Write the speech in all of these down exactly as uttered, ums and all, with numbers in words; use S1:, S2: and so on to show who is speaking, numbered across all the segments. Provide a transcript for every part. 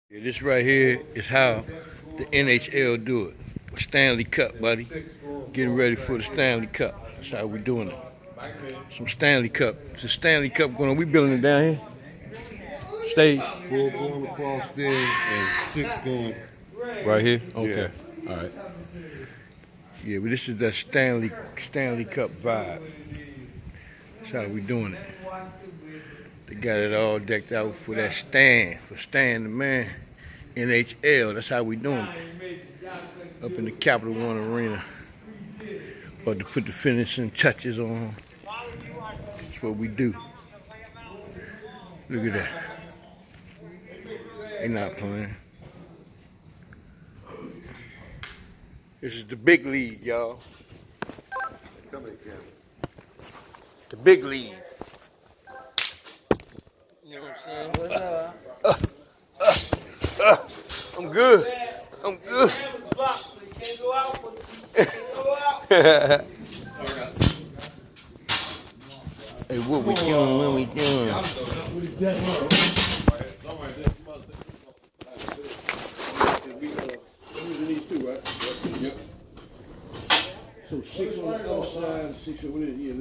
S1: Yeah, this right here is how the N H L do it. Stanley Cup, buddy. Getting ready for the Stanley Cup. That's how we doing it. Some Stanley Cup. It's a Stanley Cup going on. We building it down here. Stage.
S2: Four going across there and six going.
S1: Right here? Okay. Yeah. All right. Yeah, but this is that Stanley Stanley Cup vibe. That's how we doing it. They got it all decked out for that Stan, for Stan the man, N H L. That's how we doing it. Up in the Capital One Arena. About to put the finishing touches on. That's what we do. Look at that. They not playing. This is the big league, y'all. The big league. You know what I'm saying? What's up? Uh, uh, uh, I'm good. I'm good. Hey, what we doing? What we doing? So six on the outside, six over there. Yeah.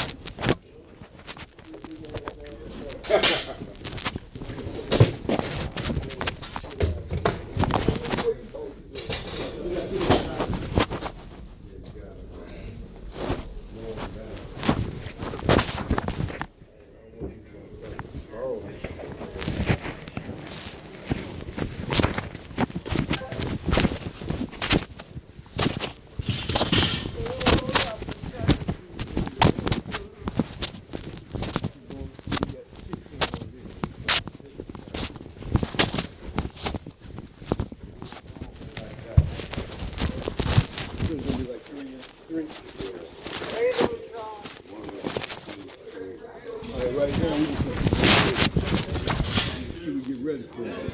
S1: Right now, we can get ready for it.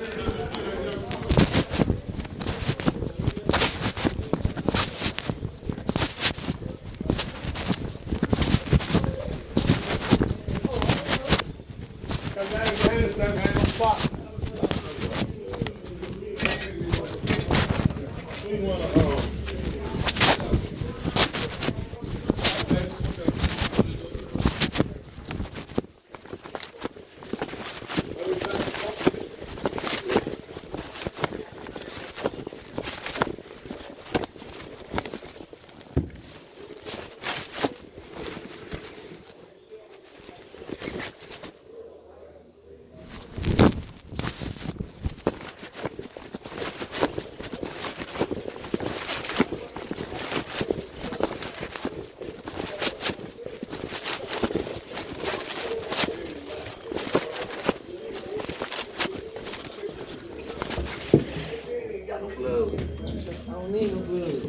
S1: I don't need no glue.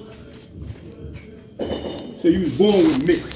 S1: So you was born with mix.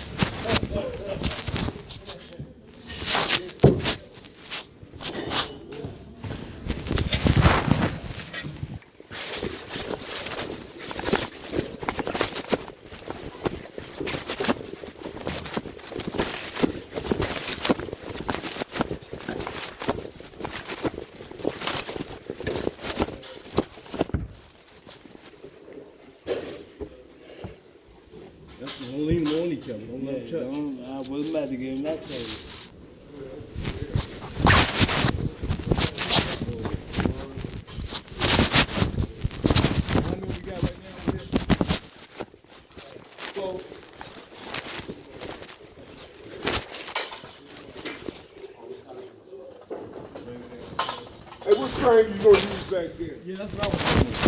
S1: Don't lean them on each other. Don't yeah, let them touch. I wasn't about to give him that trade. How many we got right now here? Twelve. Hey, what frame you gonna use back there? Yeah, that's what I was doing.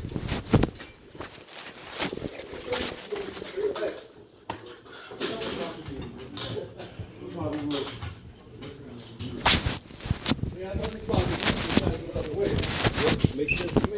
S1: Makes sense to me.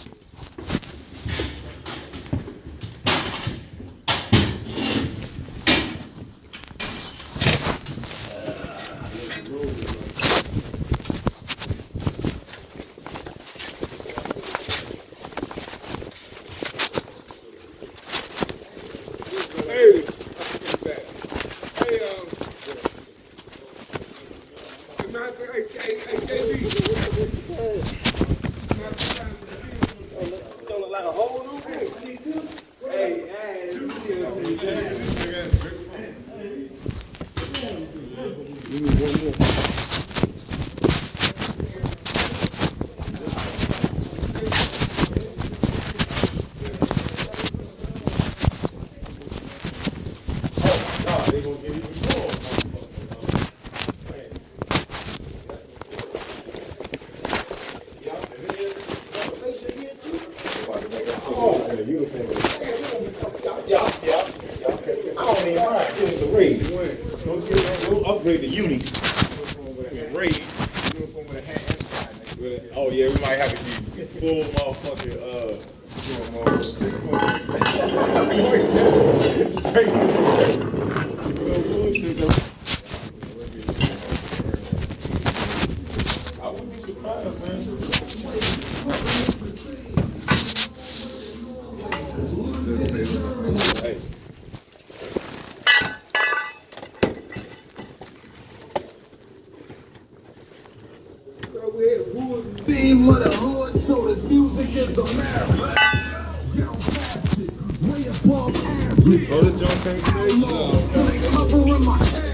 S1: Hey, hey, um, hey, hey, hey, J B.
S3: uniform. Yeah, yeah, yeah. I don't even mind. Give us a raise. Don't, don't upgrade the uni. Raise. Uniform with a hat. Oh yeah, we might have to be full motherfucking uh. I wouldn't be surprised, man. Hey.
S4: Theme of the hood, so the music is the marathon. Way above average.
S3: Oh, this John can't say no.
S4: Covering my head.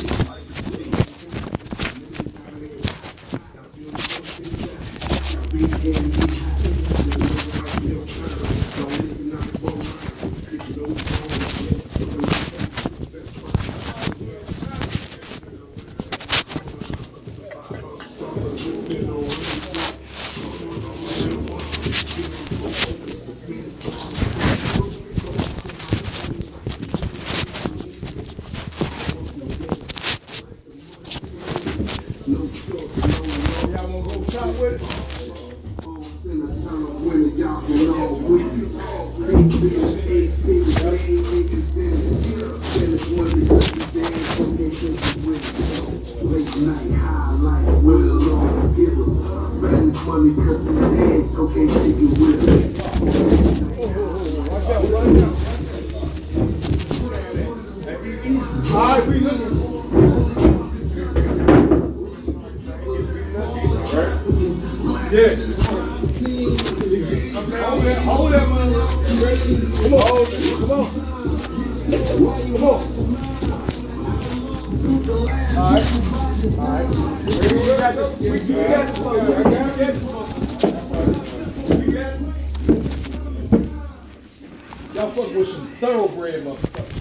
S3: Y'all fuck with some thoroughbred motherfuckers.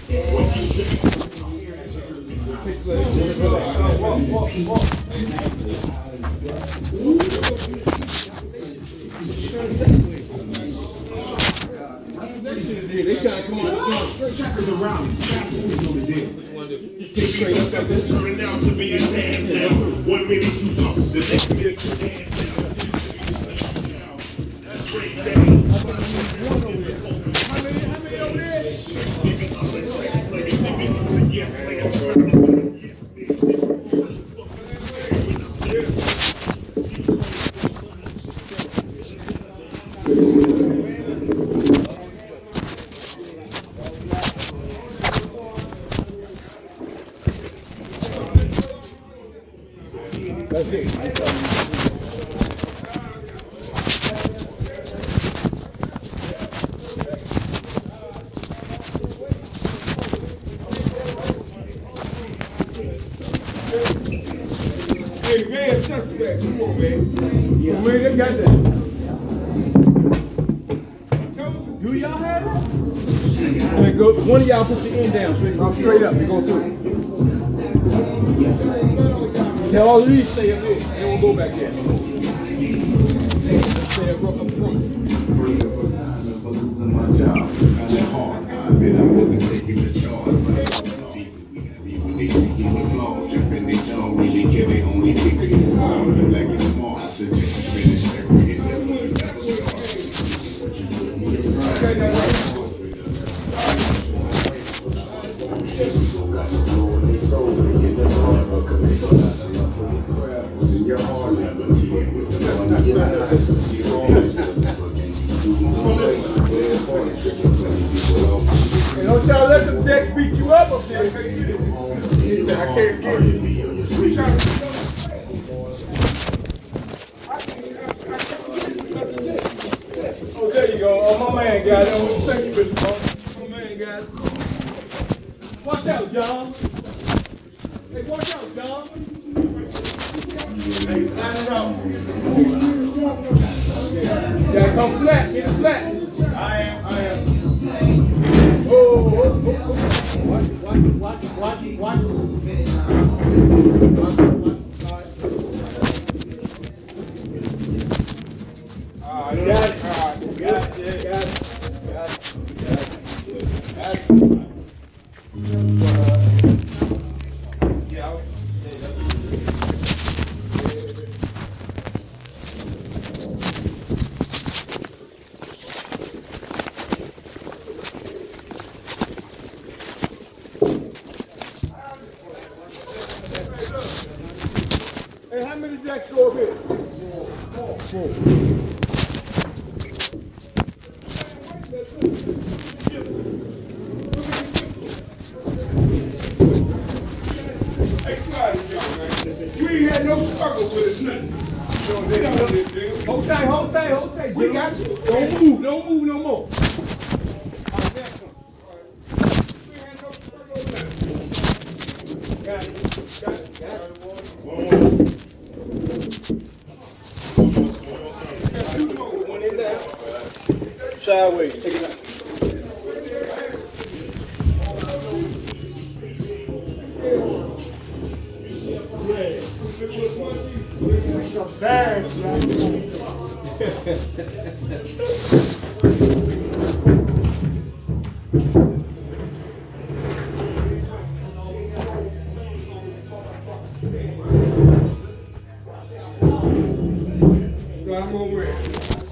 S3: Walk, walk, walk. They trying to come on the trackers around. That's what we know the deal. This turning out to be a dance now. One minute you up, the next minute you dance now. That's great. How many, how many over there? Yes, That's it. Hey, man, suspect. Come on, man. Yeah. Man, they got that. Do y'all have it? And go, one of y'all put the end down so you can straight up and go through it. Now all of these stay up here. They won't go back there. Stay up front.
S5: First ever time for losing my job. Found it hard. I admit I wasn't taking the charge. But I thought the people we happy when they see the flaws. Tripping they jaw, really care they only pick it. Black and small. I suggest you finish every hit that you never start. What you do when you're right.
S3: And don't y'all let them decks beat you up up there. He said, I can't get it. Oh, there you go. Oh, my man got it. Oh, thank you, Mister Bond. My man got it. Watch out, John. Hey, watch out, John. Hey, line it up. You gotta come flat. Get it flat. I am, I am. Oh, oh, oh, oh. Watch it, watch it, watch it, watch it, watch it. Watch it, watch it. All right. All right, got it. All right, got it, yeah, got it. Got it. many jacks go up here? Four. Four. Hey, slide it down, man. You ain't had no struggle with it, nothing. Hold tight, hold tight, hold tight. We got you. Don't move, don't move no more. Got it, got it, got it. One more. Two more. One in there. Sideways, take it out. Some bags, man. I'm over it.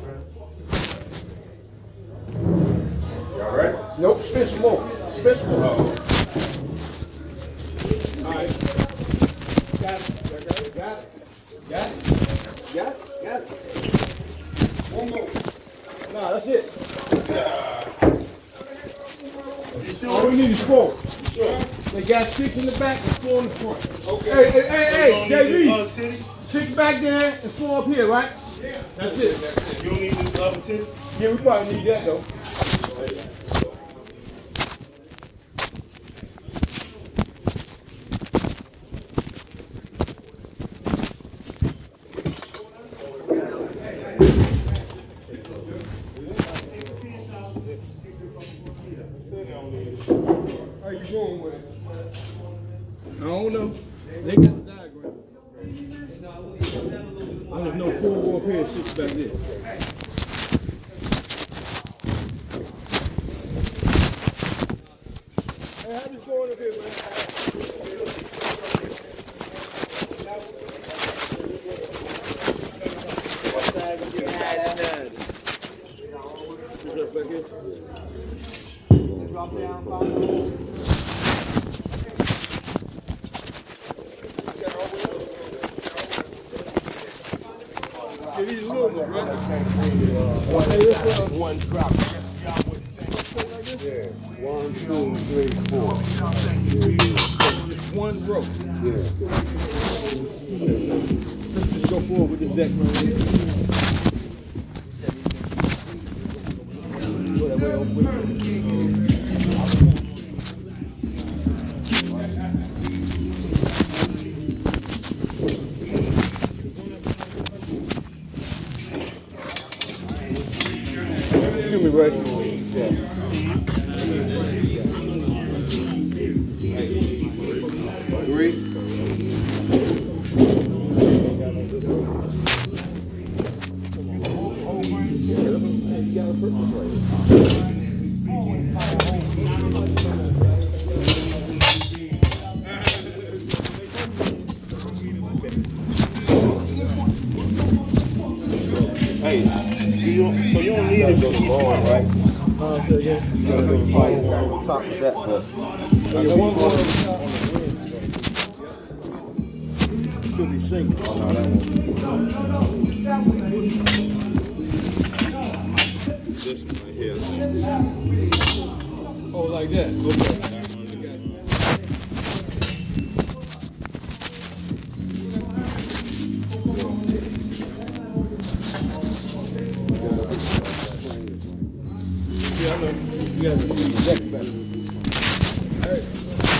S3: You all right? Nope, spin some more. Spin some more. Uh-oh. All right. Got it. Got it. Got it. Got it. Got it. One more. Nah, that's it. Uh, All we need is four. Sure. They got six in the back and four in the front. Okay. Hey, hey, hey, hey, J B. Six back there and four up here, right? Yeah. That's it. That's it. You don't need this other ten? Yeah, we probably need that though. How you going with it? I don't know. They got the diagram. I just know four go up here and six back there. Hey, how you going up here, man? What side you get nine? What's up back here? Drop down, bottom. These little ones, right? One drop. Yeah. One, two, three, four. Yeah. One row. Yeah. Let's just go forward with this deck right here. Give me right. Yeah. Three. Hey, so you don't, so you don't need to go to ball, right? Uh, so yeah. You gotta go to fire on top of that, but I got one more on the wind. Should be sinking. Oh, no, that won't. This one right here. Oh, like that? Okay. Yeah, I know. You gotta do the deck better. All right.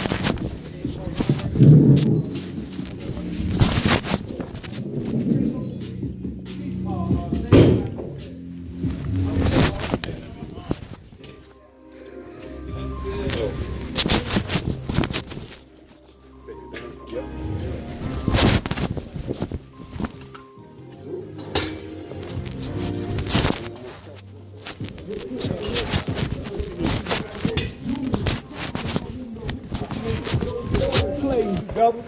S3: Double.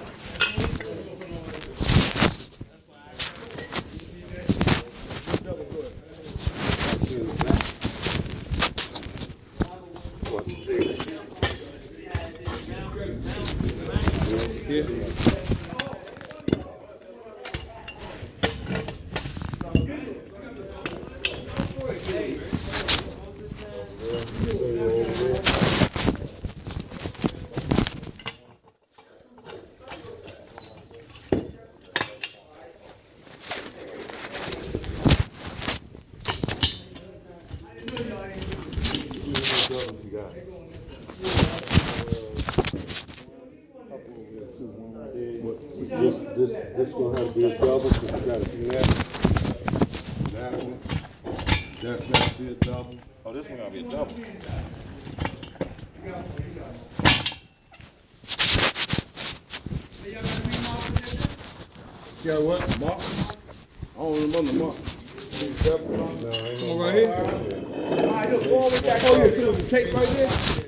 S2: got it. This, this, this gonna have to be a double, because you gotta see that. That one. That's gotta be a double.
S3: Oh, this one gotta be a double.
S2: Yeah, what? Mark? I don't remember Mark. No,
S3: Come on, right here. Alright, look, forward back. Oh, yeah, put the tape right there.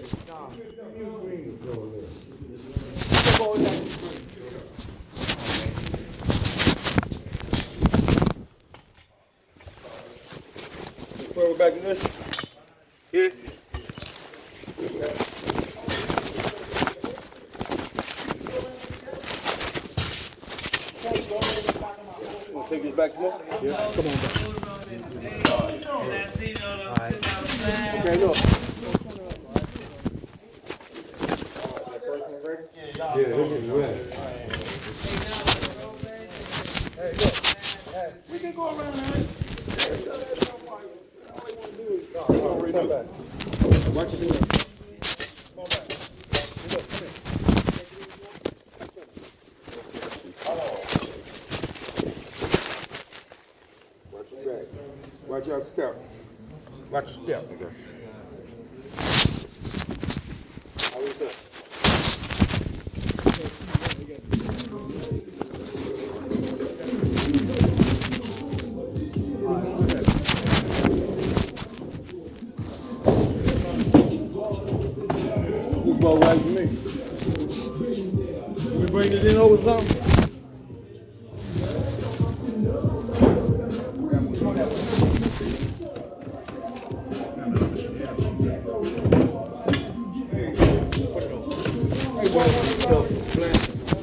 S3: Forward back to this. Here. Take this back tomorrow? Yeah. Come on back. Okay, look.
S2: Yeah, this is red.
S3: Hey, look. Hey, we can go around, man. Come back.
S2: Watch it.
S3: Come on back. Look, come here.
S2: Watch your back. Watch your step.
S3: Watch your step. Okay. How is that? Football like me. We bring it in over something? Hey,